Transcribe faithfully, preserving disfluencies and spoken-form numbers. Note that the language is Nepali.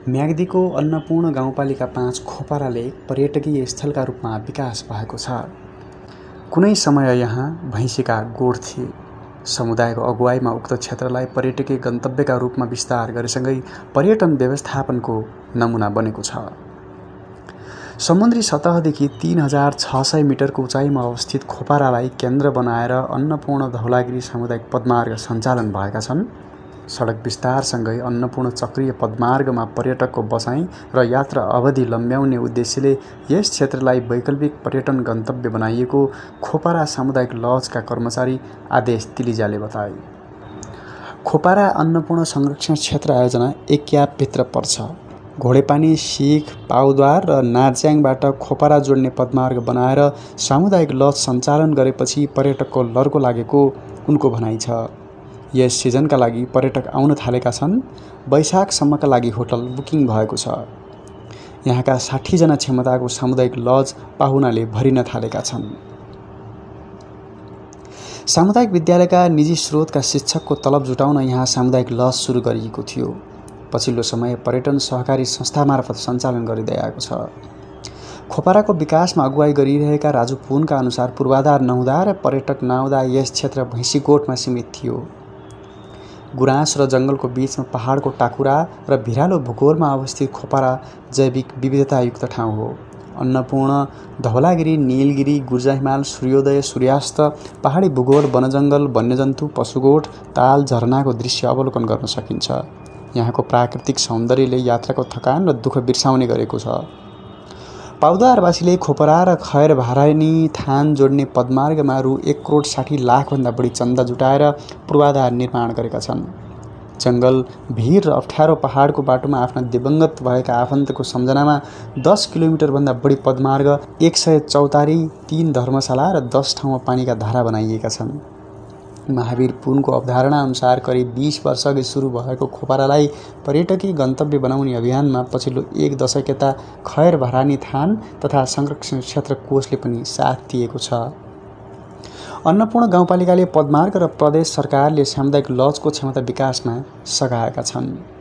म्याग्दीको अन्नपूर्ण गाउँपालिका पाँच खोपराले पर्यटकीय स्थलका रूपमा विकास भएको छ। कुनै समय यहाँ भैँसीका गोठ थिए। समुदायको अगुवाईमा उक्त क्षेत्रलाई पर्यटकीय गन्तव्यका रूपमा विस्तार गरेसँगै पर्यटन व्यवस्थापनको नमुना बनेको छ। समुद्री सतहदेखि तीन हजार छ सय मिटरको उचाइमा अवस्थित खोपरालाई केन्द्र बनाएर अन्नपूर्ण धौलागिरी सामुदायिक पदमार्ग सञ्चालन भएका छन्। सडक विस्तारसँगै अन्नपूर्ण चक्रीय पदमार्गमा पर्यटकको बसाई र यात्रा अवधि लम्ब्याउने उद्देश्यले यस क्षेत्रलाई वैकल्पिक पर्यटन गन्तव्य बनाइएको खोपरा सामुदायिक लजका कर्मचारी आदेश तिलिजाले बताए। खोपरा अन्नपूर्ण संरक्षण क्षेत्र आयोजना एक्यापभित्र पर्छ। घोडेपानी, सिख, पाउद्वार र नार्च्याङबाट खोपरा जोड्ने पदमार्ग बनाएर सामुदायिक लज सञ्चालन गरेपछि पर्यटकको लर्को लागेको उनको भनाइ छ। यस सिजनका लागि पर्यटक आउन थालेका छन्। वैशाखसम्मका लागि होटल बुकिङ भएको छ। यहाँका साठी जना क्षमताको सामुदायिक लज पाहुनाले भरिन थालेका छन्। सामुदायिक विद्यालयका निजी स्रोतका शिक्षकको तलब जुटाउन यहाँ सामुदायिक लज सुरु गरिएको थियो। पछिल्लो समय पर्यटन सहकारी संस्था मार्फत सञ्चालन गरिँदै आएको छ। खोपराको विकासमा अगुवाई गरिरहेका राजु पुनका अनुसार पूर्वाधार नहुँदा र पर्यटक नआउँदा यस क्षेत्र भैँसीगोठमा सीमित थियो। गुराँस र जङ्गलको बीचमा पहाडको टाकुरा र भिरालो भूगोलमा अवस्थित खोपरा जैविक विविधतायुक्त ठाउँ हो। अन्नपूर्ण धौलागिरी, नीलगिरी, गुर्जा हिमाल, सूर्योदय, सूर्यास्त, पहाडी भूगोल, वनजङ्गल, वन्यजन्तु, पशुगोठ, ताल, झरनाको दृश्य अवलोकन गर्न सकिन्छ। यहाँको प्राकृतिक सौन्दर्यले यात्राको थकान र दुःख बिर्साउने गरेको छ। पाउदारवासीले खोपरा र खैर भारानी थान जोड्ने पदमार्गमा रु एक करोड साठी लाखभन्दा बढी चन्दा जुटाएर पूर्वाधार निर्माण गरेका छन्। जङ्गल, भिर र अप्ठ्यारो पहाडको बाटोमा आफ्ना दिवंगत भएका आफन्तको सम्झनामा दस किलोमिटरभन्दा बढी पदमार्ग, एक सय चौतारी, तीन धर्मशाला र दस ठाउँमा पानीका धारा बनाइएका छन्। महावीर पुनको अवधारणा अनुसार करिब बीस वर्षअघि सुरु भएको खोपरालाई पर्यटकीय गन्तव्य बनाउने अभियानमा पछिल्लो एक दशक यता खैर भरानी थान तथा संरक्षण क्षेत्र कोषले पनि साथ दिएको छ। अन्नपूर्ण गाउँपालिकाले पदमार्ग र प्रदेश सरकारले सामुदायिक लजको क्षमता विकासमा सघाएका छन्।